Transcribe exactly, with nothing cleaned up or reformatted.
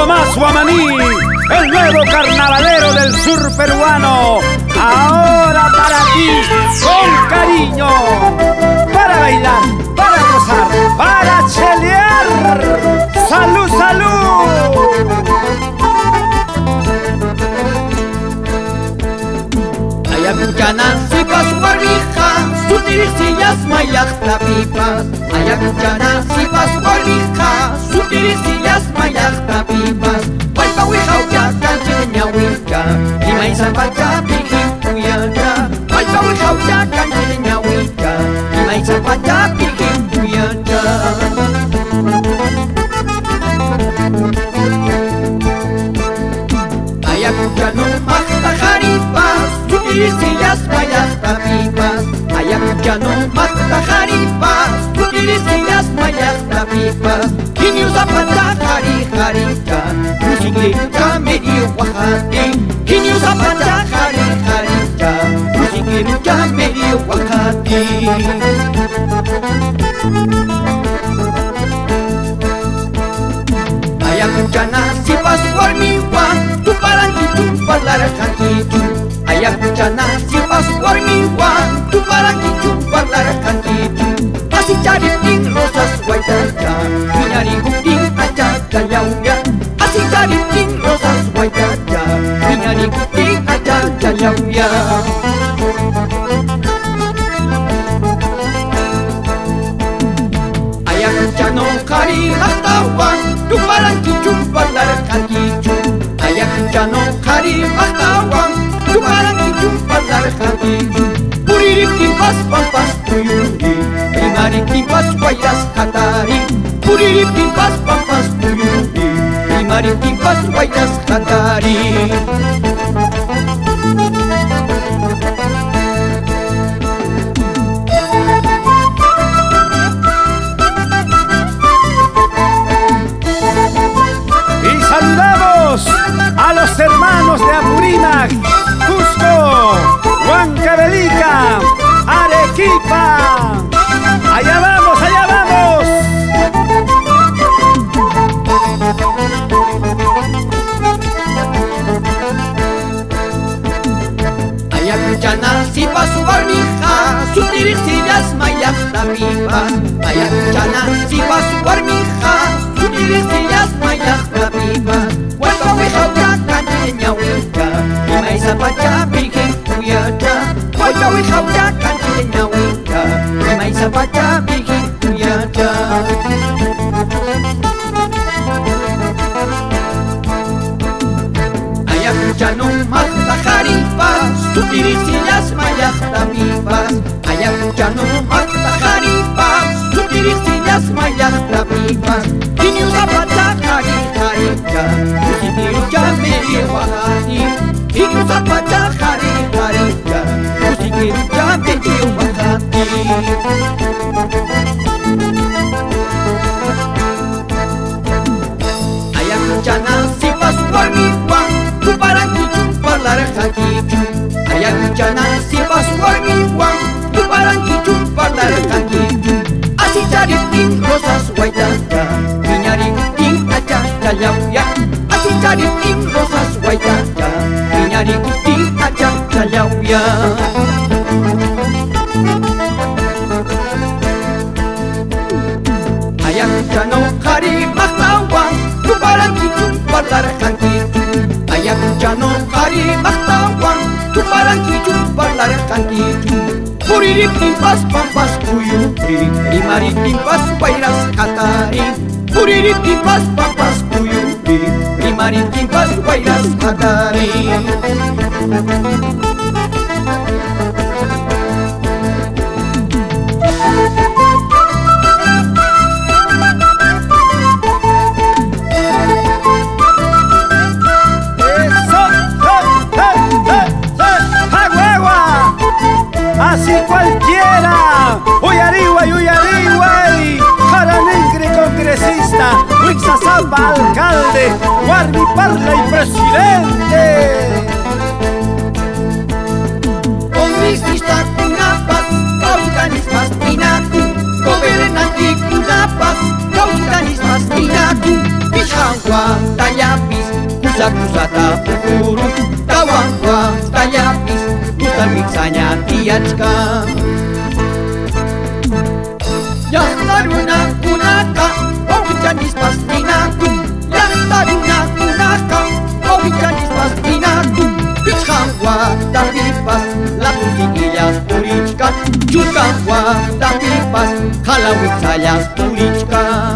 Tomás Guamaní, el nuevo carnavalero del sur peruano. Ahora para ti, con cariño, para bailar, para gozar, para chelear. ¡Salud, salud! Ayacuchanan sipas warmija, sutiricillas mayakta pipas. Ayacuchanan sipas warmija, sutiricillas mayakta pipas. Walpa wihaucha kanchinya wihcha, imay zapacha pikin kuyanja. Walpa wihaucha kanchinya wihcha, imay zapacha pikin kuyanja. Ayacuchano makta jaripas, sutiricillas mayakta pipas. Ayacuchano makta jaripas, sutiricillas mayakta pipas. Kinyu zapata jari jarita, musikirucha medio Oaxaca. Kinyu zapata jari jarita, musikirucha medio Oaxaca. Ayacuchana sipas warmiwan, tu parangi chumpar lara kankichu. Ayacuchana sipas warmiwan, tu parangi chumpar lara kankichu. Asi cari ting rosas waitata, minari guting aja jayaunya. Asi cari ting rosas waitata, minari guting aja jayaunya. Ayacuchano kari mahtawan, tu parangi chumpar lara kankichu. Ayacuchano kari mahtawan, tu parangi chumpar lara kankichu. Puririk timpas pampas tuyuri, primarik timpas wairas hatari. Puririk timpas pampas tuyuri, primarik timpas wairas hatari. Saludamos a los hermanos de Apurímac, Cusco, Huancavelica, Arequipa. Allá vamos, allá vamos. Ayacuchana sipas warmija, sutiricillas mayakta pipas. Ayacuchana sipas warmija, sutiricillas mayakta pipas. Walpa wihaucha kanchinya wihcha, imay zapacha pikin kuyata. Walpa wihaucha kanchinya wihcha, imay zapacha pikin kuyata. Ayacuchano makta jaripas, sutiricillas mayakta pipas. Ayacuchano makta jaripas, sutiricillas mayakta pipas. Kinyu zapata jari jarita, musikirucha medio Oaxaca. Kinyu zapata jari jarita, musikirucha medio Oaxaca. Ayacuchana sipas warmiwan, tu parangi chumpar lara kankichu. Ayacuchana sipas warmiwan, tu parangi chumpar lara kankichu. Asi cari ting rosas waitata, minari guting aja jayaunya. Asi cari ting rosas waitata, minari guting aja jayaunya. Ayacuchano kari mahtawan, tu parangi chumpar lara kankichu. Ayacuchano kari mahtawan, tu parangi chumpar lara kankichu. Puririk timpas pampas kuyuri, primarik timpas wairas hatari. Puririk timpas pampas kuyuri, primarik timpas wairas hatari. Así cualquiera, Uyariwa, Uyariwa, Jaranengre congresista, Huixazamba alcalde, Guardi Parla y presidente. Congresista Kunapas, Caucanismas Tinaku, gobernante Kunapas, Caucanismas Tinaku, Pichangua, Tayap purichka. Llaqtaruna kunaka owichanispas ninaku. Llaqtaruna kunaka owichanispas ninaku. Pichqan watapipas latusikillas purichka. Chusqan watapipas qalawik sayas purichka.